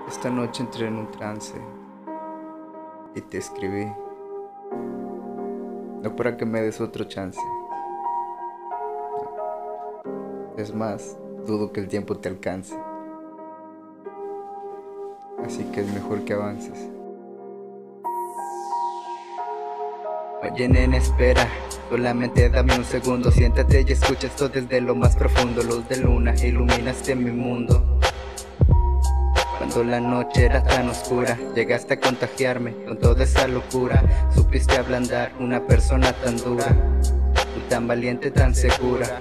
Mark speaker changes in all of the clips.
Speaker 1: Esta noche entré en un trance y te escribí, no para que me des otro chance. Es más, dudo que el tiempo te alcance. Así que es mejor que avances. Oye, nena, espera, solamente dame un segundo. Siéntate y escucha esto desde lo más profundo. Luz de luna, iluminaste mi mundo. Cuando la noche era tan oscura, llegaste a contagiarme con toda esa locura. Supiste ablandar una persona tan dura, tú tan valiente, tan segura.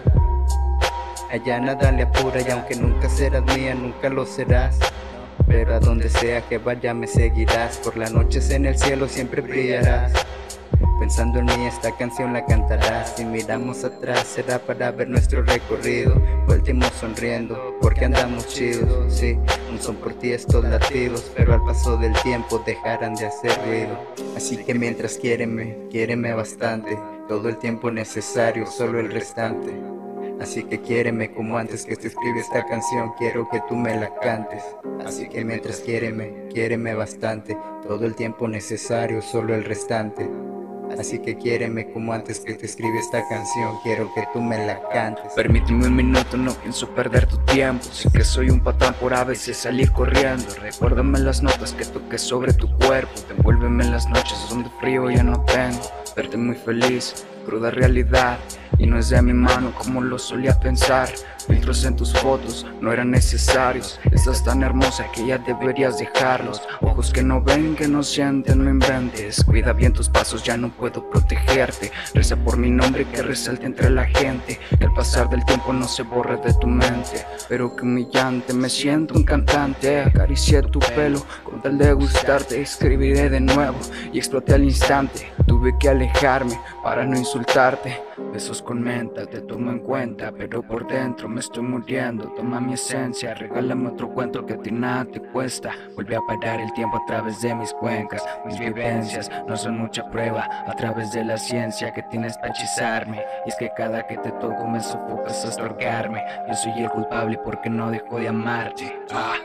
Speaker 1: Allá nada le apura y aunque nunca serás mía, nunca lo serás. Pero a donde sea que vaya me seguirás. Por las noches en el cielo siempre brillarás. Pensando en mí esta canción la cantarás. Si miramos atrás será para ver nuestro recorrido. Volvimos sonriendo porque andamos chidos. Sí, un son por ti estos latidos, pero al paso del tiempo dejarán de hacer ruido. Así que mientras quiéreme bastante. Todo el tiempo necesario, solo el restante. Así que quiéreme como antes que te escribí esta canción, quiero que tú me la cantes. Así que mientras quiéreme bastante. Todo el tiempo necesario, solo el restante. Así que quiéreme como antes que te escribí esta canción, quiero que tú me la cantes.
Speaker 2: Permíteme un minuto, no pienso perder tu tiempo. Sé que soy un patán por a veces salir corriendo. Recuérdame las notas que toqué sobre tu cuerpo. Envuélveme en las noches donde frío ya no tengo. Verte muy feliz, cruda realidad. Y no es de mi mano como lo solía pensar. Filtros en tus fotos no eran necesarios. Estás tan hermosa que ya deberías dejarlos. Ojos que no ven, que no sienten, no inventes. Cuida bien tus pasos, ya no puedo protegerte. Reza por mi nombre que resalte entre la gente. Que al pasar del tiempo no se borre de tu mente. Pero que humillante, me siento un cantante. Acaricié tu pelo con tal de gustarte. Escribiré de nuevo y exploté al instante. Tuve que alejarme para no insultarte. Besos con menta, te tomo en cuenta, pero por dentro me estoy muriendo. Toma mi esencia, regálame otro cuento que a ti nada te cuesta. Vuelve a parar el tiempo a través de mis cuencas. Mis vivencias no son mucha prueba, a través de la ciencia que tienes para hechizarme. Y es que cada que te toco me sofocas hasta ahorcarme. Yo soy el culpable porque no dejo de amarte.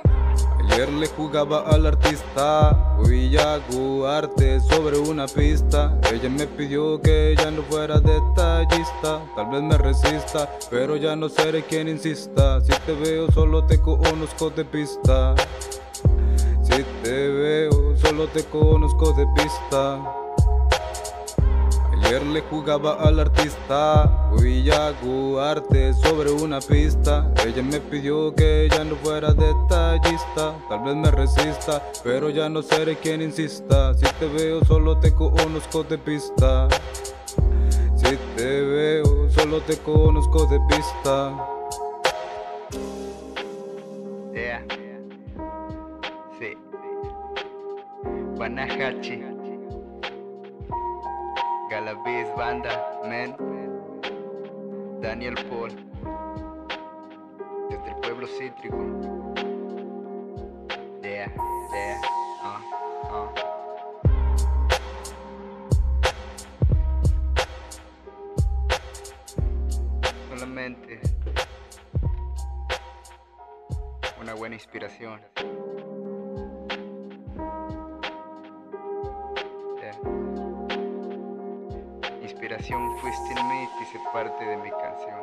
Speaker 3: Ayer le jugaba al artista, hoy hago arte sobre una pista. Ella me pidió que ya no fuera detallista, tal vez me resista, pero ya no seré quien insista. Si te veo solo te conozco de pista. Si te veo solo te conozco de pista. Ayer le jugaba al artista, hoy hago arte sobre una pista. Ella me pidió que ya no fuera detallista, tal vez me resista, pero ya no seré quien insista. Si te veo solo te conozco de pista. Si te veo solo te conozco de pista.
Speaker 1: Yeah. Sí. Guanajachi, Galaviz Banda, Men, Daniel Paul, desde el pueblo cítrico. Yeah, yeah, Solamente una buena inspiración. Yeah. Inspiración fuiste en mí, te hice parte de mi canción.